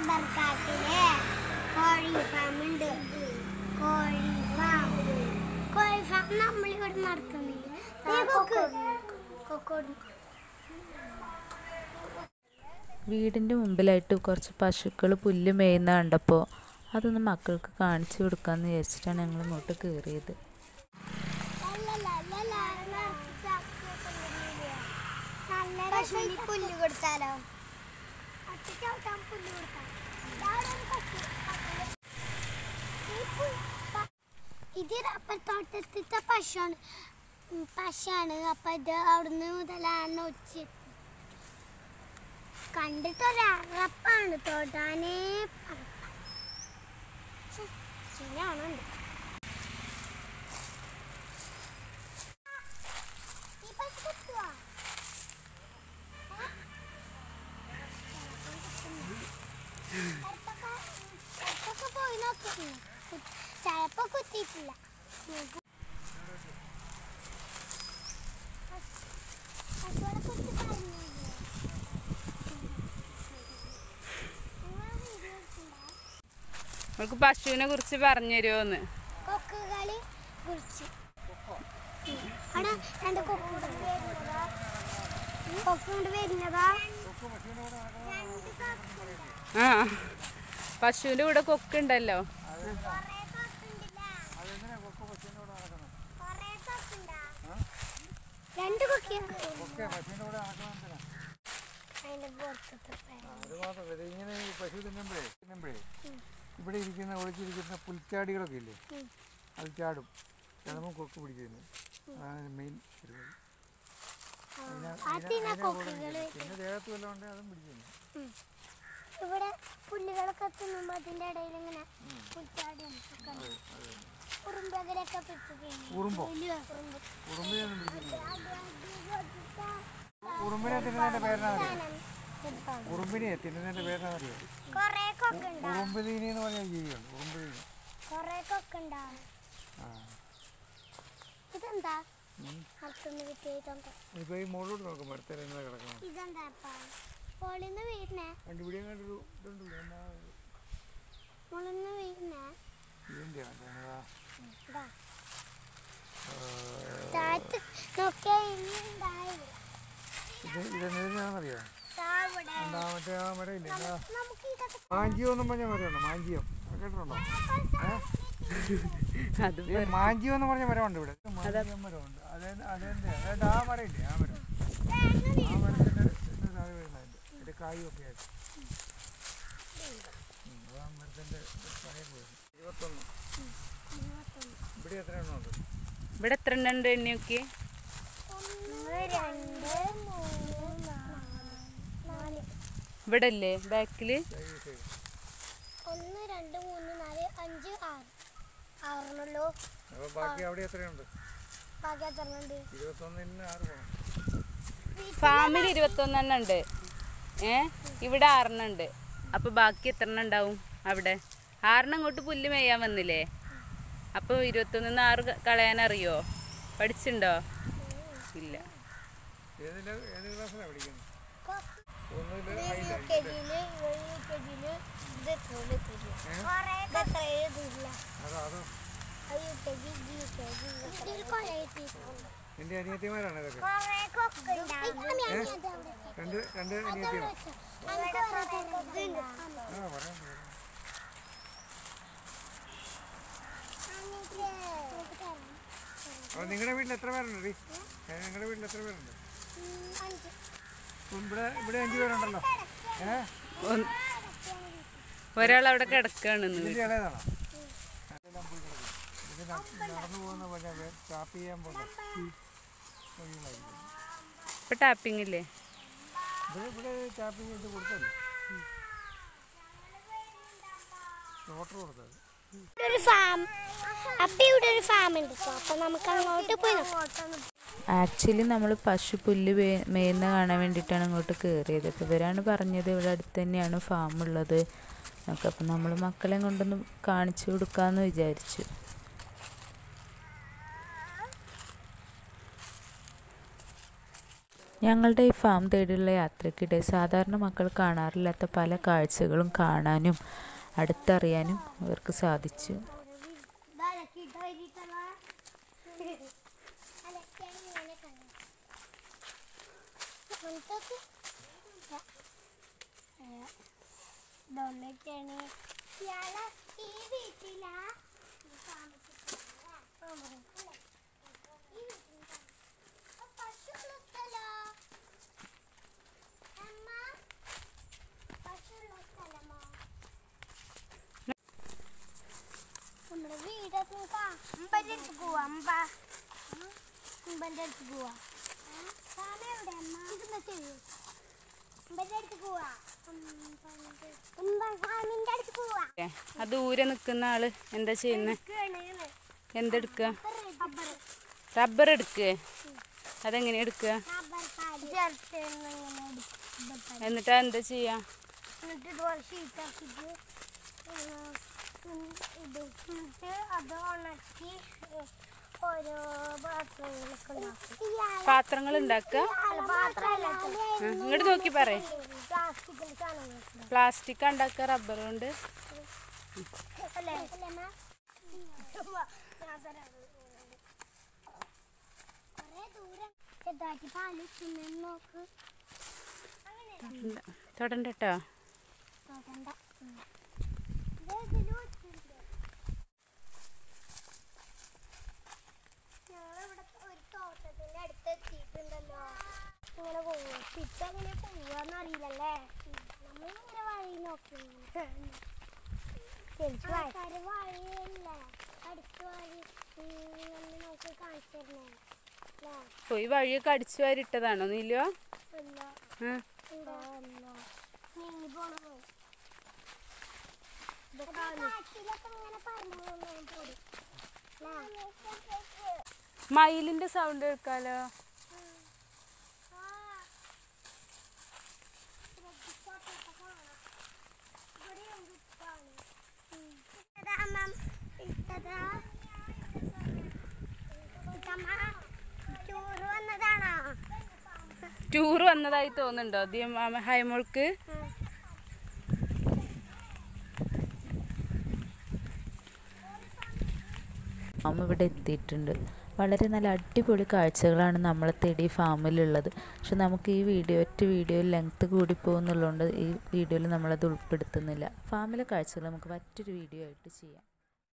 Rubber കാട്ടിലെ കോഴി farm ഉണ്ട്. കോഴി ഫാം നമ്മളിവിടെ നടത്തുന്നില്ല. വീടിൻ്റെ മുമ്പിലായിട്ട് കുറച്ച് പശുക്കൾ പുല്ല് മേയുന്ന കണ്ടപ്പോൾ അതൊന്ന് മക്കൾക്ക് കാണിച്ചു കൊടുക്കാമെന്ന് വിചാരിച്ചിട്ടാണ് ഞങ്ങൾ ഇങ്ങോട്ട് കയറിയത്. പുല്ല് കൊടുത്താലോ? ഇത് റബ്ബർ തോട്ടത്തിലത്തെ പശാണ്. അപ്പൊ ഇത് അവിടുന്ന് മുതലാണ് ഒച്ച കണ്ടിട്ടൊരറപ്പാണ്. തൊടാനേ ശരിയാണുണ്ട്. പോയി നോക്കി ചിലപ്പോ കുത്തിയിട്ടില്ല. നമുക്ക് പശുവിനെ കുറിച്ച് പറഞ്ഞു തരുമോന്ന്? കൊക്കുകളെ കുറിച്ച് കൊക്കുകൊണ്ട് വരുന്നതാ. ആ, പശുവിന്റെ കൂടെ കൊക്കുണ്ടല്ലോ. രണ്ട് കൊക്കിയ ഇങ്ങനെ പശു തിന്നുമ്പോഴേ ഇവിടെ ഇരിക്കുന്ന ഒളിച്ചിരിക്കുന്ന പുൽച്ചാടികളൊക്കെ ഇല്ലേ, അത് ചാടും. ചാടുമ്പോൾ കൊക്ക് പിടിക്കുന്നു. അതാണ് മെയിൻ പരിപാടി. പിന്നെ ദേഹത്ത് വല്ലതും ഉണ്ടെങ്കിൽ അതും പിടിക്കുന്നു. ഇവിടെ പുല്ലുകളൊക്കെ തിന്നുമ്പോ അതിന്റെ ഇടയിൽ ഇങ്ങനെ പുൽച്ചാടി ഉറുമ്പകരൊക്കെ ഉറുമ്പിനെ തിന്നുന്നതിന്റെ പേരെന്നറിയോ? ഉറുമ്പിനെ തിന്നുന്നതിന്റെ പേരെന്നറിയോ? ഉറുമ്പുതീനി എന്ന് പറഞ്ഞ ജീവിയുണ്ട്. ഉറുമ്പുതീനി ഇതെന്താ ഇപ്പൊ ഈ മുകളിലോട്ട് നോക്കും. അടുത്ത കിടക്കണം. കണ്ടുപിടിയാൻ കണ്ടൊരു ഇതുണ്ടല്ലോ. ഇതിന്റെ ഇതെന്താണെന്നറിയോ? മറ്റേ ആ മരം ഇല്ലേ, മാഞ്ചിയം എന്നും പറഞ്ഞ മരമുണ്ട്. മാഞ്ചിയം കേട്ടിട്ടുണ്ടോ? മാഞ്ചിയം എന്ന് പറഞ്ഞ മരമുണ്ട് ഇവിടെ. മാഞ്ചിയം മരമുണ്ട്. അതെന്താ ആ മരം ഇല്ലേ, ആ മരം. ആ മരത്തിന്റെ താഴെ വരുന്നതിന്റെ അതിന്റെ കായും ഒക്കെ ആയിട്ട് ആ മരത്തിന്റെ കായ പോയിരുന്നു. 21. ഇവിടെ എത്ര എണ്ണം ഉണ്ട്? ഇവിടെ എത്ര എണ്ണം ഉണ്ട് എണ്ണിയൊക്കെ? 1 2 3 4 ഇവിടെ അല്ലേ ബാക്കില്? 1 2 3 4 5 6 6 ബാക്കി അവിടെ എത്രയുണ്ട്? ബാക്കി എത്ര ഉണ്ട്? 21 6 പോകണം. ഫാമിൽ 21 എണ്ണം ഉണ്ട്. ഇവിടെ 6 എണ്ണം ഉണ്ട്. അപ്പൊ ബാക്കി എത്ര എണ്ണം ഉണ്ടാവും അവിടെ? 6 എണ്ണം ഇങ്ങോട്ട് പുല്ല് മേയാൻ വന്നില്ലേ? അപ്പൊ 21 6 കളയാനറിയോ? പഠിച്ചിട്ടുണ്ടോ? ഇല്ല. എന്റെ അനിയത്തിമാരാണ് ഇതൊക്കെ. രണ്ട് അനിയത്തിമാർ. അപ്പൊ നിങ്ങളുടെ വീട്ടിൽ എത്ര പേരുണ്ട്? നിങ്ങളുടെ വീട്ടിൽ എത്ര പേരുണ്ട്? ഇവിടെ 5 പേരുണ്ടല്ലോ. ഒരാൾ അവിടെ കിടക്കാണ്. ഇളയതാണോ? നടന്നു പോകുന്ന പോലെ ടാപ്പ് ചെയ്യാൻ പോകുന്ന ഇപ്പൊ ടാപ്പിംഗ് ഇല്ലേ? ഇവിടെ ടാപ്പിംഗ് ചെയ്ത് കൊടുത്തല്ലേ, ഓട്ടർ കൊടുത്തത്. ആക്ച്വലി നമ്മൾ പശു പുല്ല് മേയുന്ന കാണാൻ വേണ്ടിയിട്ടാണ് ഇങ്ങോട്ട് കയറിയത്. അപ്പോൾ ഇവരാണ് പറഞ്ഞത് ഇവിടെ അടുത്ത് തന്നെയാണ് ഫാം ഉള്ളത് എന്നൊക്കെ. അപ്പം നമ്മൾ മക്കളെ കൊണ്ടൊന്ന് കാണിച്ചു കൊടുക്കാമെന്ന് വിചാരിച്ചു. ഞങ്ങളുടെ ഈ ഫാം തേടിയുള്ള യാത്രയ്ക്കിടെ സാധാരണ മക്കൾ കാണാറില്ലാത്ത പല കാഴ്ചകളും കാണാനും അടുത്തറിയാനും അവർക്ക് സാധിച്ചു. നമ്മുടെ വീടൊക്കെ അമ്പൻ്റെ അടുത്ത് പോവാ. അമ്പൻ്റെ അടുത്ത് പോവാ. എവിടെ അമ്മ ഇതൊന്ന് ചെയ്യൂ. അമ്പൻ്റെ അടുത്ത് പോവാ. അമ്മിൻ്റെ അടുത്ത് പോവാ. ആ ദൂരെ നിൽക്കുന്ന ആള് എന്താ ചെയ്യുന്നത്? എന്തെടുക്കുക? റബ്ബർ എടുക്കുക. അതെങ്ങനെ എടുക്കുക? എന്നിട്ട് എന്താ ചെയ്യാ? അത് ഉണക്കി ഓരോ പാത്രങ്ങൾ ഉണ്ടാക്കുക. ഇങ്ങോട്ട് നോക്കി പറയേ. പ്ലാസ്റ്റിക് ഉണ്ടാക്കുക റബ്ബർ കൊണ്ട്. തൊടണ്ടട്ടോ. ഞങ്ങളിവിടെ ഒരു തോട്ടത്തിന്റെ അടുത്ത് എത്തിയിട്ടുണ്ടല്ലോ. ഇങ്ങനെ പോവുക. തിരിച്ചങ്ങനെ പോവാന്ന് അറിയില്ലല്ലേ. നമ്മളിങ്ങനെ വഴി നോക്കി വഴിയല്ല അടുത്ത് വഴി നോക്കി കാണിച്ചു തരണേ. പോയി വഴിയൊക്കെ അടിച്ചു വാരിട്ടതാണോ നീലോ? നീങ്ങി പോണ മയിലിന്റെ സൗണ്ട് കേൾക്കാലോ. ടൂർ വന്നതായി തോന്നുന്നുണ്ടോ ഹൈമോൾക്ക്? ഫാം ഇവിടെ എത്തിയിട്ടുണ്ട്. വളരെ നല്ല അടിപൊളി കാഴ്ചകളാണ് നമ്മളെ തേടി ഫാമിലുള്ളത്. പക്ഷെ നമുക്ക് ഈ വീഡിയോയിൽ ലെങ്ത്ത് കൂടി പോകുന്നുള്ളതുകൊണ്ട് ഈ വീഡിയോയിൽ നമ്മളത് ഉൾപ്പെടുത്തുന്നില്ല. ഫാമിലെ കാഴ്ചകൾ നമുക്ക് മറ്റൊരു വീഡിയോ ആയിട്ട് ചെയ്യാം.